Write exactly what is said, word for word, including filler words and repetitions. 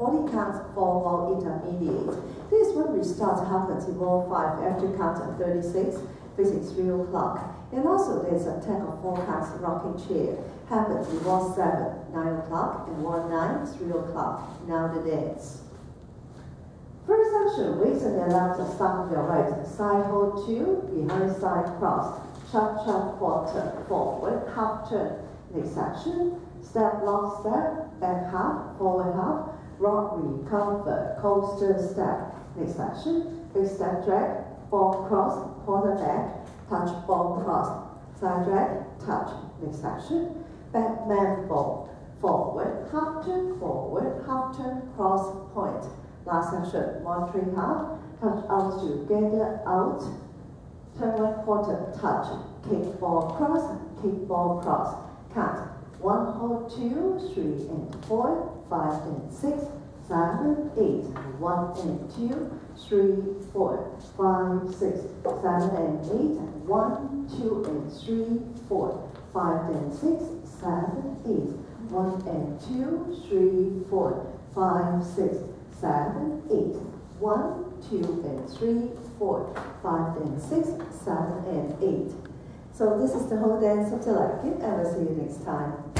forty counts for wall intermediate. This one we start happens in wall five after count of thirty-six, facing three o'clock. And also there's a ten of four counts rocking chair. Happens in wall seven, nine o'clock, and wall nine, three o'clock. Now the dance. First section, raise and left, start on your right. Side hold two, behind side cross. Chop chop quarter, forward, half turn. Next section, step long step, back half, forward half, rock recover, coaster step. Next section, big step drag, ball cross, quarter back, touch ball cross, side drag, touch. Next section, back man ball, forward, half turn, forward, half turn, cross point. Last section, one three half, touch out together, out, turn one quarter, touch, kick ball cross, kick ball cross, count. One, hold two, three and four, five and six, seven, eight, one and two, three, four, five, six, seven and eight, one, two and three, four, five and six, seven, eight, one and two, three, four, five, six, seven, eight, one, two and three, four, five and six, seven and eight. So this is the whole dance. Hope you like it, and we'll see you next time.